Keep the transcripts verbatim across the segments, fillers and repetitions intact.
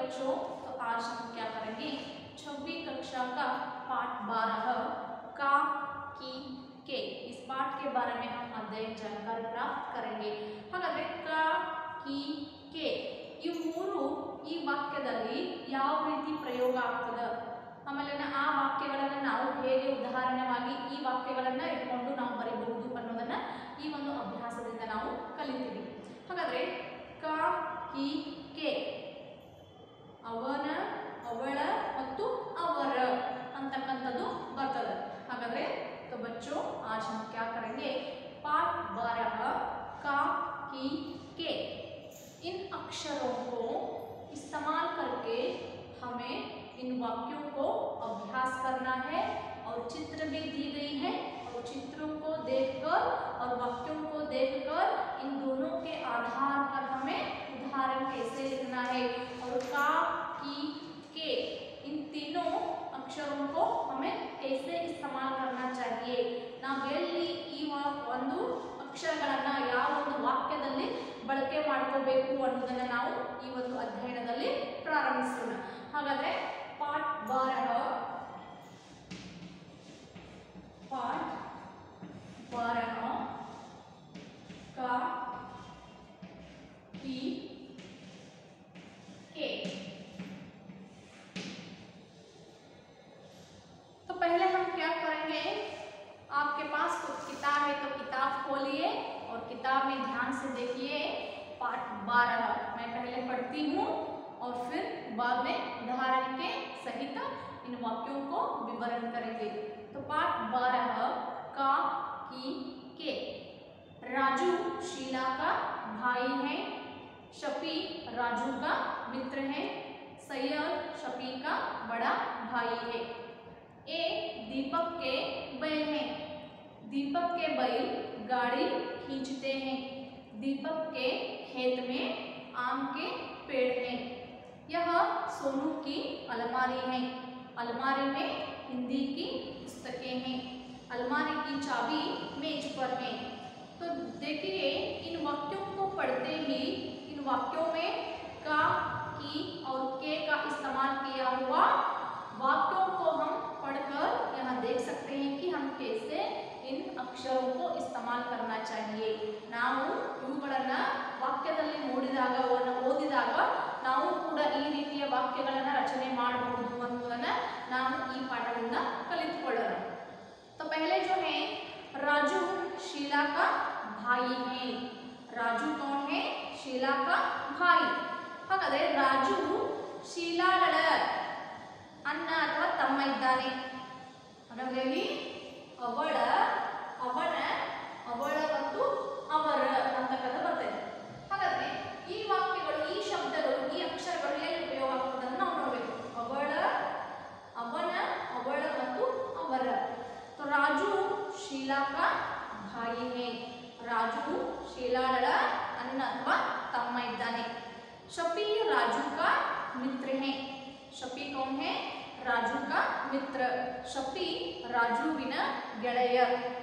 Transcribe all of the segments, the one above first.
बच्चों, तो आज हम क्या करेंगे, छठवीं कक्षा का पाठ बारह का की के इस पाठ के बारे में हम अध्ययन जानकारी प्राप्त करेंगे। ಹಾಗಾದ್ರೆ का की के ಈ ಮೂರು ಈ ವಾಕ್ಯದಲ್ಲಿ ಯಾವ ರೀತಿ ಪ್ರಯೋಗ ಆಗ್ತದೆ, ಆಮೇಲೆ ಆ ವಾಕ್ಯಗಳನ್ನು ನಾವು ಹೇಗೆ ಉದಾಹರಣೆಯಾಗಿ ಈ ವಾಕ್ಯಗಳನ್ನು ಇಟ್ಕೊಂಡು ನಾವು ಬರೀಬಹುದು ಅನ್ನೋದನ್ನ ಈ ಒಂದು ಅಭ್ಯಾಸದಿಂದ ನಾವು ಕಲಿತೀವಿ। ಹಾಗಾದ್ರೆ का की के ಅವನ ಅವಳ ಮತ್ತು ಅವರ ಅಂತಕ್ಕಂಥದ್ದು ಬರ್ತದೆ। ಹಾಗಾದ್ರೆ तो बच्चों आज हम क्या करेंगे, पाठ बारह का की के इन अक्षरों को इस्तेमाल करके हमें इन वाक्यों को अभ्यास करना है और चित्र भी दी गई है और चित्रों को देखकर और वाक्यों को देखकर इन दोनों के आधार पर हमें उदाहरण कैसे लिखना है और का की के इन तीनों अक्षरों को हमें कैसे इस्तेमाल करना चाहिए, ನಾವು ಎಲ್ಲಿ ಈ ಒಂದು ಅಕ್ಷರಗಳನ್ನು ಯಾವ ಒಂದು ವಾಕ್ಯದಲ್ಲಿ ಬಳಕೆ ಮಾಡ್ಕೋಬೇಕು ಅನ್ನೋದನ್ನ ನಾವು ಈ ಒಂದು ಅಧ್ಯಯನದಲ್ಲಿ ಪ್ರಾರಂಭಿಸೋಣ। ಹಾಗಾದ್ರೆ ಪಾಠ ಬಾರಹ पाठ बारह का की के। तो पहले हम क्या करेंगे, आपके पास कुछ किताब है तो किताब खोलिए और किताब में ध्यान से देखिए। पाठ बारह मैं पहले पढ़ती हूँ और फिर बाद में उदाहरण के सहित इन वाक्यों को विवरण करेंगे। तो पाठ बारह का की के। राजू शीला का भाई है, शफी राजू का मित्र है, सैयद शफी का बड़ा भाई है। ए दीपक के बैल हैं, दीपक के बैल गाड़ी खींचते हैं, दीपक के खेत में आम के पेड़ हैं। यह सोनू की अलमारी है, अलमारी में हिंदी की पुस्तकें हैं, अलमारी की चाबी मेज पर है। तो देखिए इन वाक्यों को पढ़ते ही इन वाक्यों में का की और के का इस्तेमाल किया हुआ वाक्यों को हम पढ़कर यहाँ देख सकते हैं कि हम कैसे इन अक्षरों को इस्तेमाल करना चाहिए। ನಾವು ಇವುಗಳನ್ನ ವಾಕ್ಯದಲ್ಲಿ ನೋಡಿದಾಗ ಓದಿದಾಗ ನಾವು ಕೂಡ ಈ ರೀತಿಯ ವಾಕ್ಯಗಳನ್ನು ರಚನೆ ಮಾಡಬಹುದು ಅನ್ನೋದನ್ನ ನಾವು ಈ ಪಾಠದಿಂದ ಕಲಿತುಕೊಳ್ಳೋಣ। तो पहले जो है राजू शीला का भाई है, राजू कौन है, शीला का भाई। ಹಾಗಾದ್ರೆ ರಾಜು ಶೀಲಾಳ ಅಣ್ಣ ಅಥವಾ ತಮ್ಮ ಇದ್ದಾನೆ, ಹಾಗಾದ್ರೆ ಅವಳ ಅವನ ಅವಳ ಮತ್ತು ಅವರ ಅಂತಕ್ಕಂಥ ಬರ್ತದೆ। ಹಾಗಾದ್ರೆ ಈ ವಾಕ್ಯಗಳು ಈ ಶಬ್ದಗಳು ಈ ಅಕ್ಷರಗಳು ಎಲ್ಲಿ ಉಪಯೋಗ ಆಗ್ತದೆ ನಾವು ನೋಡಬೇಕು। ಅವಳ ಅವನ ಅವಳ ಮತ್ತು ಅವರ। तो राजू शीला का भाई है, राजू शीलाಳ ಅಣ್ಣ ಅಥವಾ ತಮ್ಮ ಇದ್ದಾನೆ। शफी राजू का मित्र है, शफी कौन है, राजू का मित्र, शफी राजूविನ ಗೆಳೆಯ।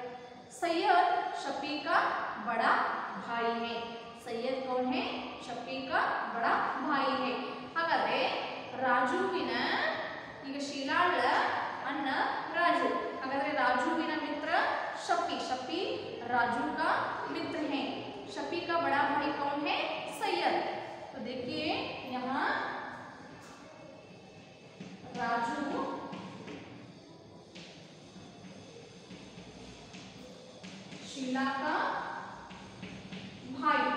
सैयद शफी का बड़ा भाई है, सैयद कौन है, शफी का बड़ा भाई है। ಹಾಗಾದ್ರೆ ರಾಜುವಿನ ಈಗ ಶೀಲಾಳ ಅಣ್ಣ राजू, हागाದ್ರೆ राजूविನ मित्र शफी, शफी राजू का मित्र है। शफी का बड़ा भाई कौन है, सैयद। तो देखिए यहाँ राजू शीला का भाई,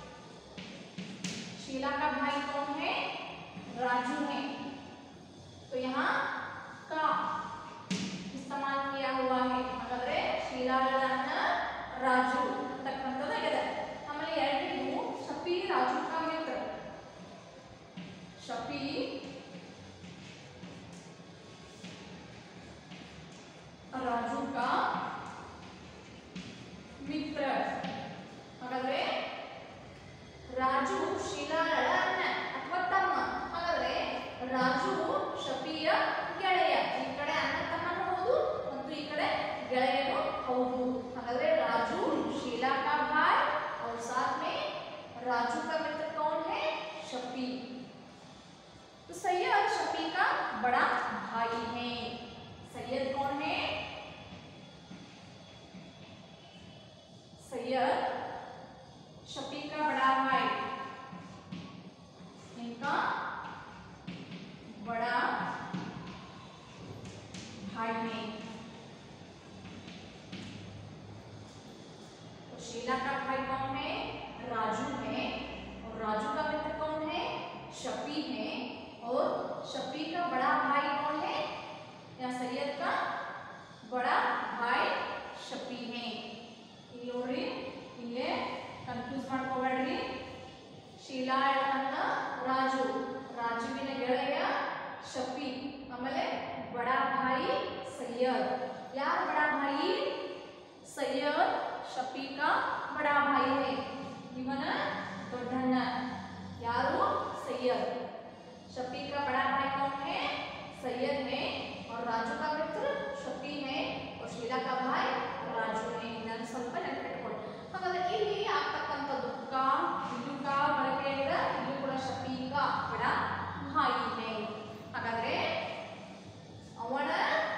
शीला का भाई कौन है, राजू है। तो यहाँ का इस्तेमाल किया हुआ है, हागाದ್ರೆ शीलाಳ ಅಣ್ಣ राजू ಅಂತಕ್ಕಂಥದ್ದಾಗಿದೆ। ಆಮೇಲೆ ಎರಡನೇದು ಶಫಿ ರಾಜು का मित्र, शफी राजू का मित्र। ಹಾಗಾದ್ರೆ ರಾಜು ಶೀಲಾಳ ಅಣ್ಣ ಅಥವಾ ತಮ್ಮ, ಹಾಗಾದ್ರೆ ರಾಜು ಶಫಿಯ ಗೆಳೆಯ। ಈ ಕಡೆ ಅಣ್ಣ ತಮ್ಮನೂ ಹೌದು ಮತ್ತು ಈ ಕಡೆ ಗೆಳೆಯನು ಹೌದು। ಹಾಗಾದ್ರೆ राजू शीला का भाई और साथ में राजू का मित्र कौन है, शफी। तो सैयद शफी का बड़ा भाई है। सैयद कौन है? सैयद शफी का बड़ा भाई, इनका बड़ा भाई है। तो शीला का भाई कौन है? राजू है। और राजू का मित्र कौन है? शफी है। और शफी का बड़ा भाई कौन है? या सैयद का बड़ा भाई शफी है। ಇಲ್ಲಿ ಇಲ್ಲೇ ಕನ್ಫ್ಯೂಸ್ ಮಾಡ್ಕೋಬೇಡ್ರಿ. ಶೀಲಾ ಅಣ್ಣ ರಾಜು, ರಾಜುವಿನ ಗೆಳೆಯ ಶಫಿ, ಆಮೇಲೆ ಬಡ ಭಾಯಿ ಸೈಯದ್. ಯಾರ ಬಡ ಭಾಯಿ? ಸೈಯದ್ ಶಫಿ का बड़ा भाई है. ಇವನ ದೊಡ್ಡಣ್ಣ ಯಾರು? ಸೈಯದ್. शफी का बड़ा भाई कौन है? सैयद है। और राजू का मित्र शफी है। और शीला का भाई राजू है. ಇದನ್ನು ಸ್ವಲ್ಪ ನೆನಪಿಟ್ಕೊಳ್ಳಿ. ಹಾಗಾದ್ರೆ ಇಲ್ಲಿ ಆಗ್ತಕ್ಕಂಥದ್ದು का ಇಲ್ಲೂ का ಬಳಕೆ ಇದೆ, ಇಲ್ಲೂ ಕೂಡ ಶಫಿ का बड़ा भाई है. ಹಾಗಾದ್ರೆ ಅವನ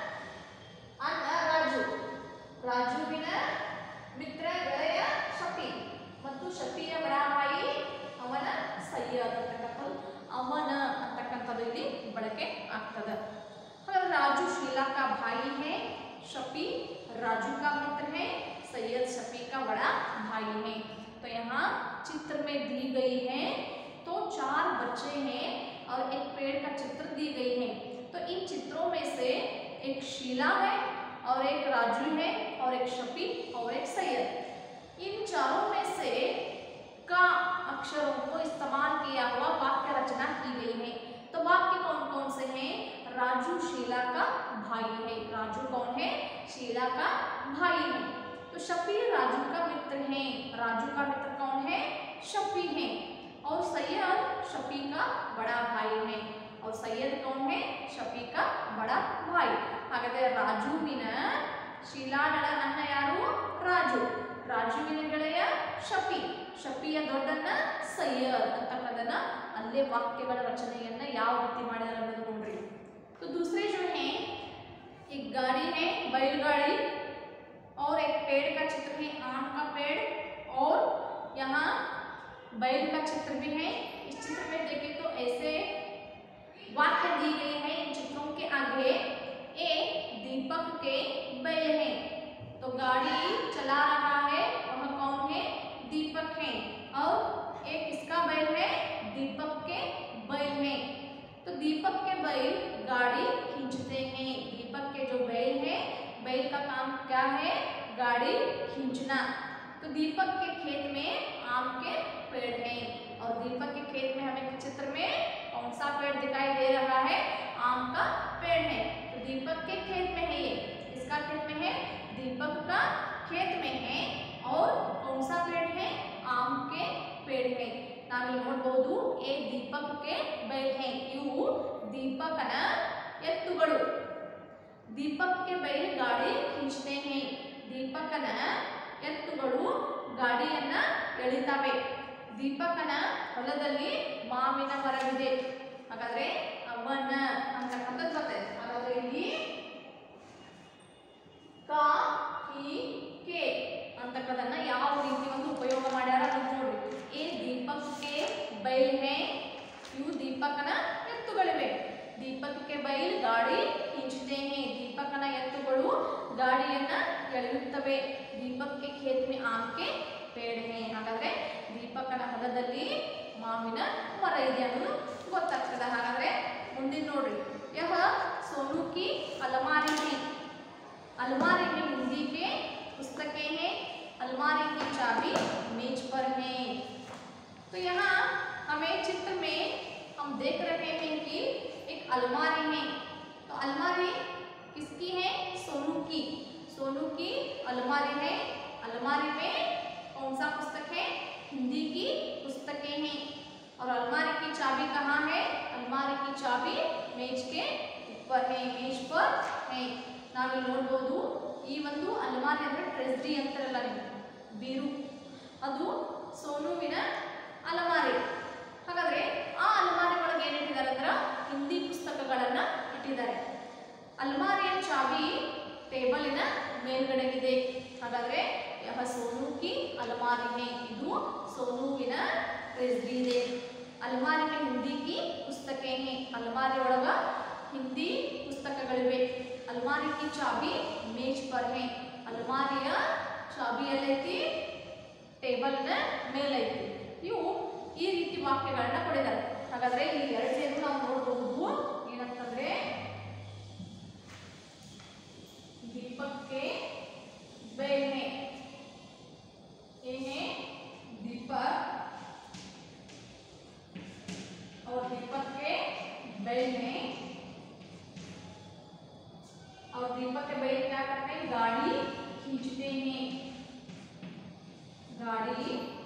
ಅಣ್ಣ ರಾಜು, ರಾಜುವಿನ ಮಿತ್ರ ಗೆಳೆಯ ಶಫಿ ಮತ್ತು ಶಫಿಯ ಬಡ ಭಾಯಿ ಅವನ ಸೈಯದ್ ಅಂತಕ್ಕಂಥದ್ದು ಅವನ ಅಂತಕ್ಕಂಥದ್ದು ಇಲ್ಲಿ ಬಳಕೆ ಆಗ್ತದೆ. ಹಾಗಾದ್ರೆ ರಾಜು शीला का भाई है, शफी राजू का मित्र है, सैयद शफी का बड़ा भाई है. तो यहाँ चित्र में दी गई है तो चार बच्चे हैं और एक पेड़ का चित्र दी गई है. तो इन चित्रों में से एक शीला है और एक राजू है और एक शफी और एक सैयद. इन चारों में से का अक्षरों को इस्तेमाल किया हुआ वाक्य रचना की गई है. तो वाक्य कौन कौन से हैं? राजू शीला का भाई है. राजू कौन है? शीला का भाई है. तो शफी राजू का मित्र है. राजू का मित्र कौन है? शफी है. और सैयद शफी का बड़ा भाई है. और सैयद कौन है? शफी का बड़ा भाई. ಹಾಗಾದ್ರೆ ರಾಜುವಿನ ಶೀಲಾಳ ಅಣ್ಣ ಯಾರು? ರಾಜು. ರಾಜುವಿನ ಗೆಳೆಯ ಶಫಿ, ಶಫಿಯ ದೊಡ್ಡಣ್ಣ ಸೈಯದ್ ಅಂತಕ್ಕಂಥದ್ದನ್ನ ಅಲ್ಲೇ ವಾಕ್ಯಗಳ ರಚನೆಯನ್ನ ಯಾವ ರೀತಿ ಮಾಡಿದಾರೆ ಅನ್ನೋದು ನೋಡ್ರಿ. तो दूसरे जो हैं, एक गाड़ी है बैलगाड़ी और एक पेड़ का चित्र है आम का पेड़ और यहाँ बैल का चित्र भी है. इस चित्र में देखें तो ऐसे वाक्य दी गई है. इन चित्रों के आगे एक दीपक के बैल हैं. तो गाड़ी चला रहा है वह कौन है? दीपक है. और एक इसका बैल है, दीपक के बैल है. तो दीपक के बैल गाड़ी खींचते हैं. दीपक के जो बैल है, बैल का काम क्या है? गाड़ी खींचना. तो दीपक के खेत में आम के पेड़ हैं. और दीपक के खेत में हमें चित्र में कौन सा पेड़ दिखाई दे रहा है? आम का पेड़ है. तो दीपक के खेत में है ये. इसका खेत में है, दीपक का खेत में है. और कौन सा पेड़ है? आम के पेड़ है. ನಾವಿಲ್ಲಿ ನೋಡಬಹುದು ಎ ದೀಪಕ್ಗೆ बैल है. ಇವು ದೀಪಕನ ಎತ್ತುಗಳು. ದೀಪಕ್ಗೆ बैल ಗಾಡಿ ಖೀಂಚತೆ हैं. ದೀಪಕನ ಎತ್ತುಗಳು ಗಾಡಿಯನ್ನ ಎಳಿತವೆ. ದೀಪಕನ ಹೊಲದಲ್ಲಿ ಮಾವಿನ ಮರವಿದೆ. ಹಾಗಾದ್ರೆ ಅವನ ಅಂತಕ್ಕಂಥದ್ದು ಬರ್ತದೆ. ಹಾಗಾದ್ರೆ ಇಲ್ಲಿ ಕ ಹಿ ಕೆ ಅಂತಕ್ಕದನ್ನ ಯಾವ ರೀತಿ ಒಂದು ಉಪಯೋಗ ಮಾಡ್ಯಾರ ಅಂತ ನೋಡ್ರಿ. ಎ ದೀಪಕ್ಗೆ बैल है. ಇವು ದೀಪಕನ ಎತ್ತುಗಳಿವೆ. ದೀಪಕ್ಗೆ बैल ಗಾಡಿ ಖೀಂಚತೆ हैं. ದೀಪಕನ ಎತ್ತುಗಳು ಗಾಡಿಯನ್ನ ಎಳೆಯುತ್ತವೆ. ದೀಪಕ್ಗೆ खेत में आम के पेड़ है. ಹಾಗಾದ್ರೆ ದೀಪಕನ ಹೊಲದಲ್ಲಿ ಮಾವಿನ ಮರ ಇದೆ ಅನ್ನೋದು ಗೊತ್ತಾಗ್ತದೆ. ಹಾಗಾದ್ರೆ ಮುಂದಿನ ನೋಡ್ರಿ. यह सोनू की अलमारी है. अलमारी में हिंदी के पुस्तकें हैं. अलमारी की चाबी मेज पर है. तो यहाँ हमें चित्र में हम देख रहे हैं कि एक अलमारी है. तो अलमारी किसकी है? सोनू की. सोनू की अलमारी है. अलमारी में कौन सा पुस्तक है? हिंदी की पुस्तकें हैं. और अलमारी की चाबी कहाँ है? अलमारी की चाबी मेज के ऊपर है. मेज पर है. ನಾವಿಲ್ಲಿ ನೋಡಬಹುದು ಈ ಒಂದು ಅಲ್ಮಾರಿ ಅಂದ್ರೆ ಟ್ರೆಸ್ರಿ ಅಂತಾರಲ್ಲ ನೀವು, ಬೀರು, ಅದು ಸೋನುವಿನ ಅಲಮಾರಿ. ಹಾಗಾದ್ರೆ ಆ ಅಲಮಾರಿ ಒಳಗೆ ಏನಿಟ್ಟಿದ್ದಾರೆ ಅಂದ್ರೆ ಹಾಗಾದ್ರೆ ಯಹ ಸೋನು ಕಿ ಅಲಮಾರಿ ಹೈ, ಇದು ಸೋನುವಿನ ಟ್ರೆಜರಿ ಇದೆ. ಅಲಮಾರಿ में हिंदी की पुस्तकें हैं, ಅಲಮಾರಿ ಒಳಗ ಹಿಂದಿ ಪುಸ್ತಕಗಳಿವೆ. ಅಲಮಾರಿ की चाबी मेज पर है, ಅಲಮಾರಿಯ ಚಾಬಿ ಎಲ್ಲೈತಿ, ಟೇಬಲ್ ನ ಮೇಲೈತಿ. ಇವು ಈ ರೀತಿ ವಾಕ್ಯಗಳನ್ನ ಕೊಡಿದ್ದಾರೆ. ಹಾಗಾದ್ರೆ ಈ ಎರಡನೇದು ನಾವು ನೋಡಬಹುದು ಏನಂತಂದ್ರೆ दीपक के बैल में, ये दीपक और दीपक के बैल में, और दीपक के बैल क्या करते हैं, गाड़ी खींचते हैं, गाड़ी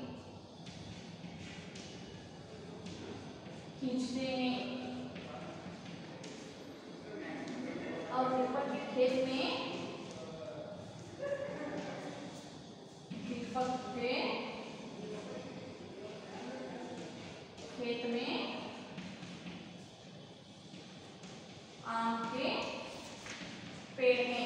खींचते हैं। और दीपक के खेत में, दीपक के खेत में आम के पेड़ हैं.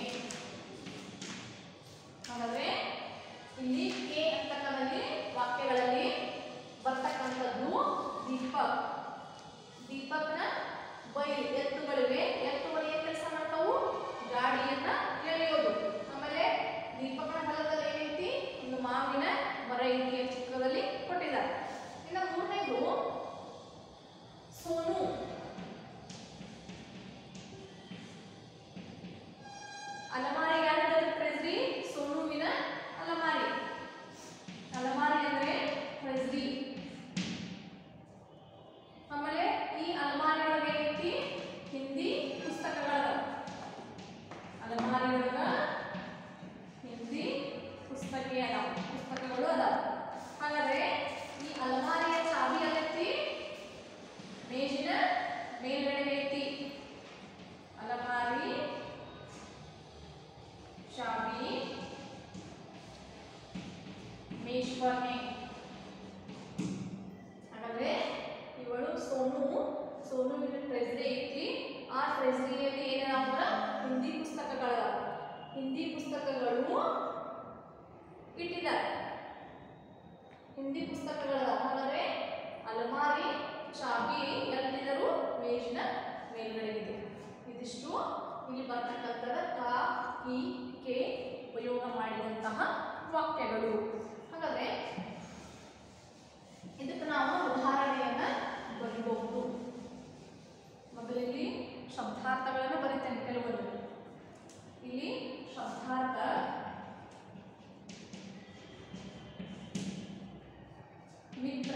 ಹಾಗಾದ್ರೆ ಇಲ್ಲಿ ಕೆ ಅಂತಕ್ಕಂಥಲ್ಲಿ ವಾಕ್ಯಗಳಲ್ಲಿ ಬರ್ತಕ್ಕಂಥದ್ದು ದೀಪಕ್. ದೀಪಕ್ನ ಬೈಲ್ ಎತ್ತುಗಳಿವೆ, ಎತ್ತುಗಳು ಏನ್ ಕೆಲಸ ಮಾಡ್ತಾವು, ಗಾಡಿಯನ್ನ ಎಳೆಯೋದು. ಆಮೇಲೆ ದೀಪಕ್ನ ಹೊಲದಲ್ಲಿ ಏನೈತಿ, ಒಂದು ಮಾವಿನ ಮರ ಐತಿ ಚಿತ್ರದಲ್ಲಿ ಕೊಟ್ಟಿದ್ದಾರೆ. ಇನ್ನು ಮೂರನೇದು ಸೋನು. ಅಲಮಾರಿ ಯಾರಿದ್ದಾರೆ ಟ್ರೆಜರಿ, ಸೋನುವಿನ ಅಲಮಾರಿ. ಅಲಮಾರಿ ಅಂದ್ರೆ ಟ್ರೆಜರಿ. ಆಮೇಲೆ ಈ ಅಲಮಾರಿ ಒಳಗೆ ಏನೈತಿ, ಹಿಂದಿ ಪುಸ್ತಕಗಳ. ಅಲಮಾರಿ ಒಳಗ ಹಿಂದಿ ಪುಸ್ತಕ ಅದಾವ, ಪುಸ್ತಕಗಳು ಅದಾವ. ಹಾಗಾದ್ರೆ ಈ ಅಲಮಾರಿಯ ಚಾಬಿ ಎಲ್ಲೈತಿ, ಮೇಜಿನ ಮೇಲ್ಗಡೆ ಐತಿ. ಅಲಮಾರಿ चाबी मेज पर है. ಹಾಗಾದ್ರೆ ಇವಳು ಸೋನು, ಸೋನುವಿನ ಟ್ರೆಜರಿ ಐತಿ. ಆ ಟ್ರೆಜರಿಯಲ್ಲಿ ಏನಾದ ಹಿಂದಿ ಪುಸ್ತಕಗಳ, ಹಿಂದಿ ಪುಸ್ತಕಗಳು ಇಟ್ಟಿದ್ದಾರೆ, ಹಿಂದಿ ಪುಸ್ತಕಗಳ. ಹಾಗಾದ್ರೆ ಅಲಮಾರಿ ಚಾಬಿ ಎಲ್ಲಿದ್ದರೂ ಮೇಜಿನ ಮೇಲ್ಗಡೆ ಇದೆ. ಇದಿಷ್ಟು ಇಲ್ಲಿ ಬರ್ತಕ್ಕಂಥದ ಕಾ ಕಿ ಕೆ ಉಪಯೋಗ ಮಾಡಿದಂತಹ ವಾಕ್ಯಗಳು. ಹಾಗಾದ್ರೆ ಇದಕ್ಕೆ ನಾವು ಉದಾಹರಣೆಯನ್ನ ಬರೀಬಹುದು. ಮೊದಲಿಲ್ಲಿ ಶಬ್ದಾರ್ಥಗಳನ್ನು ಬರೀತೇನೆ ಕೆಲವೊಂದು. ಇಲ್ಲಿ ಶಬ್ದಾರ್ಥ ಮಿತ್ರ,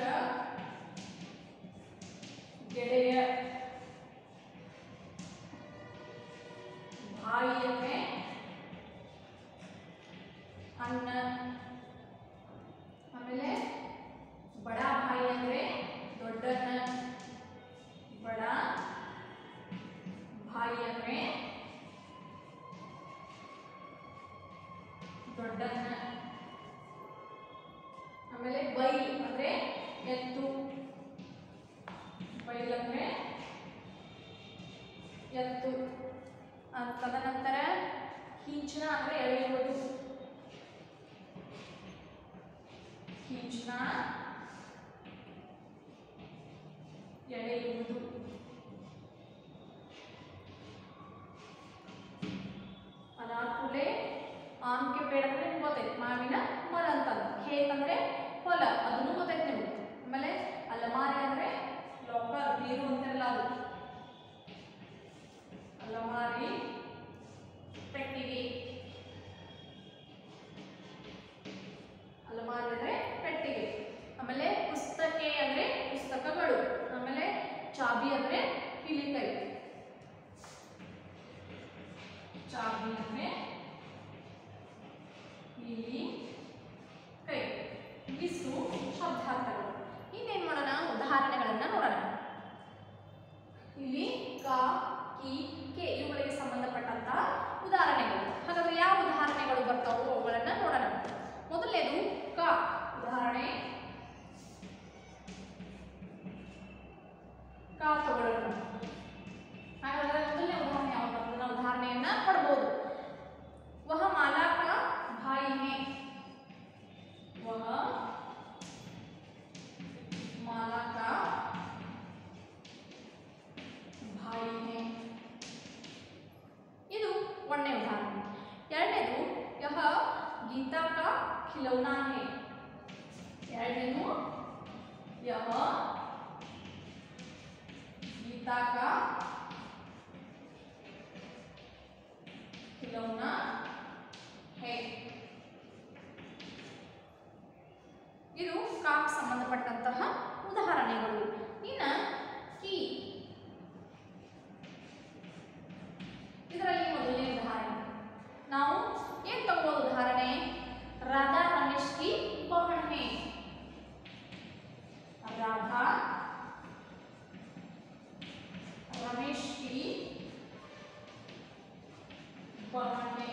ಗೆಳೆಯ, भाई में अन्न, आमेले बड़ा भाई अंद्रे दोड्डन्न, बड़ा भाई अंद्रे दोड्डन्न. आमेले बैल अंद्रे एत्तु, बैल अंद्रे एत्तु. ತದನಂತರ ಖೀಂಚನ ಅಂದ್ರೆ ಎಳೆಯುವುದು, ಖೀಂಚನ ಎಳೆಯುವುದು. ಅದಾದ್ಕೂಡ್ಲೆ ಆಮ್ ಕೆ ಪೇಡ ಅಂದ್ರೆ ನಿಮ್ಗೆ ಗೊತ್ತೈತೆ, ಮಾವಿನ ಮರ ಅಂತಂದ್ರೆ. ಖೇತ್ ಅಂದ್ರೆ ಹೊಲ, ಅದನ್ನು ಗೊತ್ತೈತೆ ನಿಮ್ಗೆ. ಆಮೇಲೆ ಅಲಮಾರಿ ಅಂದ್ರೆ ಲಾಕರ್, ಬೀರು ಅಂತೆಲ್ಲ ಅದು. ಅಲಮಾರಿ ಪೆಟ್ಟಿಗೆ, ಅಲಮಾರಿ ಅಂದ್ರೆ ಪೆಟ್ಟಿಗೆ. ಆಮೇಲೆ ಪುಸ್ತಕೆ ಅಂದ್ರೆ ಪುಸ್ತಕಗಳು. ಆಮೇಲೆ ಚಾಬಿ ಅಂದ್ರೆ ಕೀಲಿಕೈ, ಚಾಬಿ ಅಂದ್ರೆ ಕೀಲಿ ಕೈ. ಇಷ್ಟು ಶಬ್ದಾರ್ಥಗಳು. ಇನ್ನೇನ್ ಮಾಡೋಣ, ಉದಾಹರಣೆಗಳನ್ನ ನೋಡೋಣ. ಇಲ್ಲಿ ಕ ಕಿ ಕೆ ಇವುಗಳಿಗೆ ಸಂಬಂಧಪಟ್ಟಂತಹ ಉದಾಹರಣೆಗಳು. ಹಾಗಾದ್ರೆ ಯಾವ ಉದಾಹರಣೆಗಳು ಬರ್ತಾವೋ ಅವುಗಳನ್ನ ನೋಡೋಣ. ಮೊದಲನೇದು ಕ ಉದಾಹರಣೆ. ಕ ತಗೊಳ್ಳೋಣ. ಹಾಗಾದ್ರೆ ಮೊದಲನೇ ಉದಾಹರಣೆ ಯಾವುದು, ನಾವು ಉದಾಹರಣೆಯನ್ನ ಕೊಡಬಹುದು. ವಹ ಮಾಲಾ ಕಾ ಭಾಯಿ ಹೈ, गीता का खिलौना है। ಇದು ಕಾಕ್ ಸಂಬಂಧಪಟ್ಟಂತಹ ಉದಾಹರಣೆಗಳು. ಇನ್ನು ಕೀ ಇದರಲ್ಲಿ ಮೊದಲನೇ ಉದಾಹರಣೆ ನಾವು ಏನ್ ತಗೋಬಹುದು? ಉದಾಹರಣೆ ರಾಧಾ ರಮೇಶ್ की बहन है। राधा रमेश की बहन है।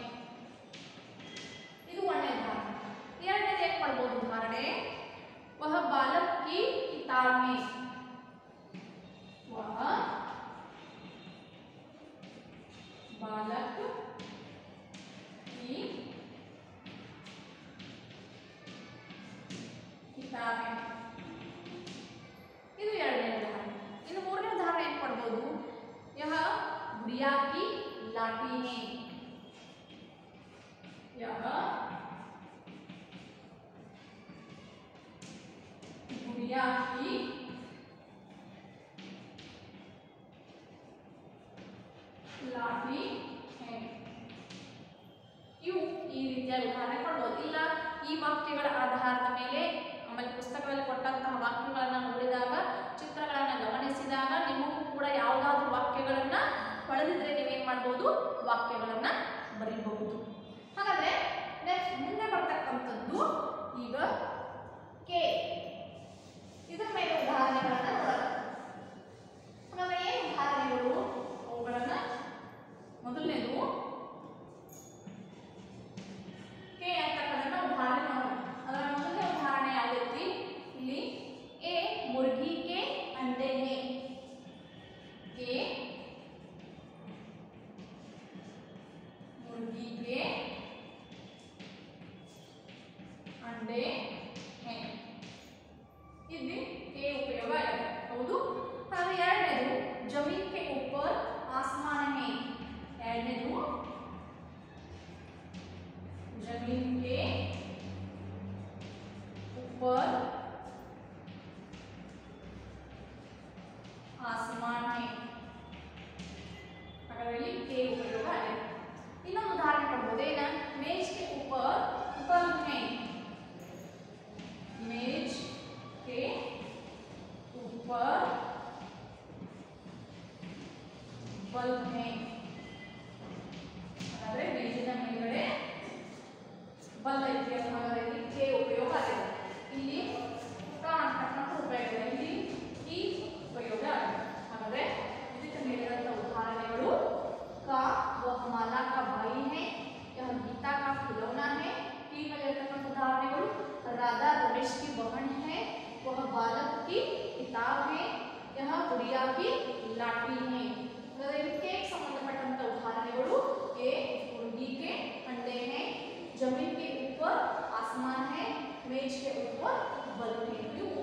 ಇದು ಒಂದನೇ ಉದಾಹರಣೆ. ಎರಡನೇದು ಏನ್ ಮಾಡಬಹುದು? ಉದಾಹರಣೆ वह बालक की किताब में, वह बालक की किताब में। ಇದು ಎರಡನೇ ಉದಾಹರಣೆ. ಇನ್ನು ಮೂರನೇ ಉದಾಹರಣೆ ಏನ್ ಮಾಡಬಹುದು? यह गुड़िया की लाठी है, यह गुड़िया की लाठी है। ಇವು ಈ ರೀತಿಯ ಉದಾಹರಣೆ ಕೊಡಬಹುದು. ಇಲ್ಲ ಈ ವಾಕ್ಯಗಳ ಆಧಾರದ ಮೇಲೆ ಆಮೇಲೆ ಪುಸ್ತಕದಲ್ಲಿ ಕೊಟ್ಟಂತಹ ವಾಕ್ಯಗಳನ್ನು ನೋಡಿದಾಗ, ಚಿತ್ರಗಳನ್ನು ಗಮನಿಸಿದಾಗ ನಿಮಗೂ ಕೂಡ ಯಾವುದಾದ್ರೂ ವಾಕ್ಯಗಳನ್ನು ಹೊಳೆದಿದ್ರೆ ನೀವೇನ್ ಮಾಡಬಹುದು? ವಾಕ್ಯಗಳನ್ನು ಬರೀಬಹುದು. ಹಾಗಾದ್ರೆ ನೆಕ್ಸ್ಟ್ ಮುಂದೆ ಬರ್ತಕ್ಕಂಥದ್ದು ಈಗ ಕೆ. ಇದರ ಮೇಲೆ ಉದಾಹರಣೆಗಳನ್ನು ನೋಡೋಣ. ಹಾಗಾದ್ರೆ ಏನು ಉದಾಹರಣೆಗಳು? ಅವುಗಳನ್ನ ಮೊದಲನೇದು ಕೆ ಅಂತಕ್ಕಂಥ ಉದಾಹರಣೆ ನೋಡೋಣ. ಅದರ ಮೊದಲನೇ ಉದಾಹರಣೆ ಯಾವ ರೀತಿ? ಇಲ್ಲಿ ಎ ಮುರ್ಗಿ ಕೆ अंडे हैं, के मुर्गी के अंडे हैं. ಇಲ್ಲಿ के ಉಪಯೋಗ ಆಗಿದೆ. ಹೌದು. ಹಾಗೆ ಎರಡನೇದು जमीन के ऊपर आसमान है, ಎರಡನೇದು जमीन के ऊपर आसमान है. ಹಾಗಾದ್ರೆ के ಉಪಯೋಗ ಆಗಿದೆ. ಇನ್ನೊಂದು ಉದಾಹರಣೆ ಕೊಡಬಹುದು. ಏನ? मेज के ऊपर बल्ब है, मेज के ऊपर बल्ब है. ಹಾಗಾದ್ರೆ ಮೇಜಿನ ಮೇಲ್ಗಡೆ ಬಲ್ಬ್ ಐತಿ ಅಂತ. ಹಾಗಾದ್ರೆ ಇಲ್ಲಿ के ಉಪಯೋಗ ಆಗಿದೆ. ಇಲ್ಲಿ ಕ ಅಂತಕ್ಕಂಥ ಉಪಯೋಗ ಇದೆ, ಇಲ್ಲಿ ಈ ಉಪಯೋಗ ಆಗಿದೆ. ಹಾಗಾದ್ರೆ ಇದಕ್ಕೆ ನೀಡಿದಂತ ಉದಾಹರಣೆಗಳು का वह माला का भाई है, यह गीता का खिलौना है. की में उदाहरणेಗಳು राधा रमेश की बहन है, वह बालक की किताब है, यह गुड़िया की लाठी है. ಇದಕ್ಕೆ ಸಂಬಂಧಪಟ್ಟಂತ ಉದಾಹರಣೆಗಳು ए मुर्गी के अंडे हैं, जमीन के ऊपर आसमान है, मेज के ऊपर बल्ब है. ಇವು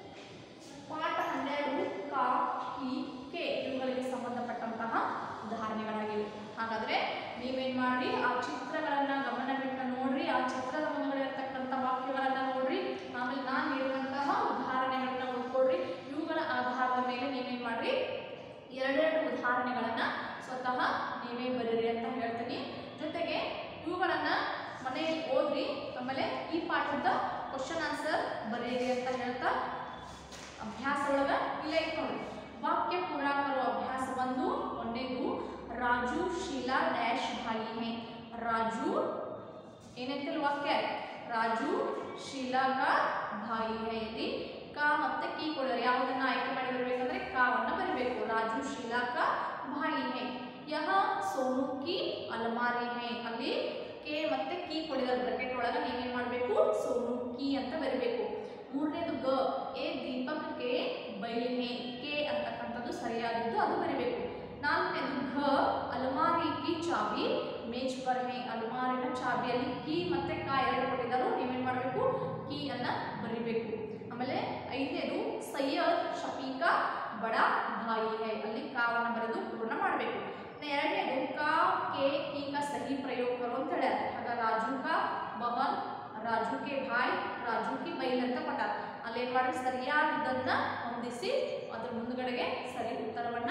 ಪಾಠ ಹನ್ನೆರಡು का की के ಇವುಗಳಿಗೆ ಸಂಬಂಧಪಟ್ಟಂತಹ ಉದಾಹರಣೆಗಳಾಗಿವೆ. ಹಾಗಾದ್ರೆ ನೀವೇನ್ ಮಾಡಿ ಆ ಚಿತ್ರಗಳನ್ನ ಗಮನವಿಟ್ಟು ನೋಡ್ರಿ, ಆ ಚಿತ್ರದ ಮುಂದೆ ಇರತಕ್ಕಂಥ ವಾಕ್ಯಗಳನ್ನ ನೋಡ್ರಿ, ಆಮೇಲೆ ನಾನು ನೀಡುವಂತಹ ಉದಾಹರಣೆಗಳನ್ನ ಓದ್ಕೊಡ್ರಿ. ಇವುಗಳ ಆಧಾರದ ಮೇಲೆ ನೀವೇನ್ ಮಾಡ್ರಿ? ಎರಡೆರಡು ಉದಾಹರಣೆಗಳನ್ನ ಸ್ವತಃ ನೀವೇ ಬರೀರಿ ಅಂತ ಹೇಳ್ತೀನಿ. ಜೊತೆಗೆ ಇವುಗಳನ್ನ ಮನೆಯಲ್ಲಿ ಓದ್ರಿ, ಆಮೇಲೆ ಈ ಪಾಠದ ಕ್ವಶನ್ ಆನ್ಸರ್ ಬರೀರಿ ಅಂತ ಹೇಳ್ತಾ ಅಭ್ಯಾಸ ಒಳಗ ಇಲ್ಲ ಐತೆ ನೋಡಿ. वाक्य पूरा करो. अभ्यास बंदू ಒಂದನೇದು राजू शीला डैश भाई है. राजू ಏನೈತಲ್ಲ ವಾಕ್ಯ? ರಾಜು ಶೀಲಾ का भाई है. ಇಲ್ಲಿ का ಮತ್ತೆ की ಕೊಡೋರು ಯಾವುದನ್ನ ಆಯ್ಕೆ ಮಾಡಿ ಬರಬೇಕಂದ್ರೆ ಕಾವನ್ನ ಬರಬೇಕು. ರಾಜು ಶೀಲಾ का भाई है. यह सोनू की अलमारी है. ಅಲ್ಲಿ के ಮತ್ತೆ की ಕೊಡಿದ ಬ್ರಾಕೆಟ್ ಒಳಗ ನೀವೇನ್ ಮಾಡಬೇಕು? ಸೋನು की ಅಂತ ಬರಬೇಕು. ಮೂರನೇದು ಗ ಎ ದೀಪಕ್ ಕೆ ಬೈಲ್ ಹೇ. ಕೆ ಅಂತಕ್ಕಂಥದ್ದು ಸರಿಯಾಗಿದ್ದು ಅದು ಬರಬೇಕು. ನಾಲ್ಕನೇದು ಘ ಅಲ್ಮಾರಿ ಕಿ ಚಾಬಿ ಮೇಜ್ ಪರ್ ಹೇ. ಅಲ್ಮಾರಿನ ಚಾಬಿಯಲ್ಲಿ ಕಿ ಮತ್ತೆ ಕಾ ಎರಡು ಕೊಟ್ಟಿದ್ದರು, ನೀವೇನ್ ಮಾಡಬೇಕು? ಕಿ ಅನ್ನ ಬರಿಬೇಕು. ಆಮೇಲೆ ಐದನೇದು ಸೈಯದ್ ಶಫೀಕಾ ಬಡಾ ಭಾಯಿ ಹೇ. ಅಲ್ಲಿ ಕಾವನ್ನ ಬರೆದು ಪೂರ್ಣ ಮಾಡಬೇಕು. ಎರಡನೇದು ಕಾ ಕೆ ಕಿ ಕಾ ಸಹಿ ಪ್ರಯೋಗ ಕರೋ ಅಂತ ಹೇಳ್ಯಾರ. ಆಗ ರಾಜು ಕಾ ಬಹನ್, ರಾಜು ಕೆ ಭಾಯ್, ರಾಜು ಕಿ ಬೈಲ್ ಅಂತ ಕೊಟ್ಟಾರ. ಅಲ್ಲಿ ಏನ್ ಮಾಡಿ ಸರಿಯಾದದನ್ನ ಹೊಂದಿಸಿ ಅದ್ರ ಮುಂದ್ಗಡೆಗೆ ಸರಿ ಉತ್ತರವನ್ನ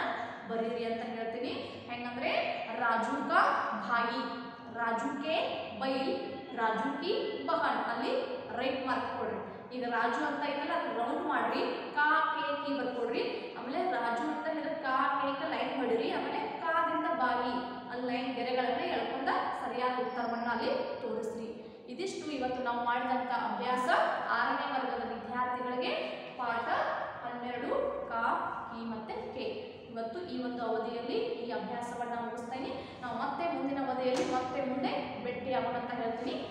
ಬರೀರಿ ಅಂತ ಹೇಳ್ತೀನಿ. ಹೆಂಗಂದ್ರೆ ರಾಜು ಕಾ ಭಾಯಿ, ರಾಜು ಕೆ ಬೈಲ್, ರಾಜು ಕಿ ಬಹನ್, ಅಲ್ಲಿ ರೈಟ್ ಮಾರ್ಕ್ ಕೊಡ್ರಿ. ಈಗ ರಾಜು ಅಂತ ಐತಲ್ಲ ಅದು ರೌಂಡ್ ಮಾಡ್ರಿ, ಕಾ ಕೆ ಕಿ ಬರ್ಕೊಡ್ರಿ. ಆಮೇಲೆ ರಾಜು ಅಂತ ಹೇಳಿದ್ರೆ ಕಾ ಕೇಕ ಲೈನ್ ಮಾಡಿರಿ. ಆಮೇಲೆ ಕಾದಿಂದ ಬಾಯಿ ಅಲ್ಲಿ ಲೈನ್ ಗೆರೆಗಳನ್ನ ಎಳ್ಕೊಂಡ ಸರಿಯಾದ ಉತ್ತರವನ್ನ ಅಲ್ಲಿ ತೋರಿಸ್ರಿ. ಇದಿಷ್ಟು ಇವತ್ತು ನಾವು ಮಾಡಿದಂತ ಅಭ್ಯಾಸ ಆರನೇ ವರ್ಗದ ವಿದ್ಯಾರ್ಥಿಗಳಿಗೆ ಪಾಠ ಹನ್ನೆರಡು ಕಾ ಕಿ ಮತ್ತೆ ಕೆ. ಇವತ್ತು ಈ ಒಂದು ಅವಧಿಯಲ್ಲಿ ಈ ಅಭ್ಯಾಸವನ್ನ ಮುಗಿಸ್ತೀನಿ. ನಾವು ಮತ್ತೆ ಮುಂದಿನ ಅವಧಿಯಲ್ಲಿ ಮತ್ತೆ ಮುಂದೆ ಭೇಟಿಯಾಗೋಣ ಅಂತ ಹೇಳ್ತೀನಿ.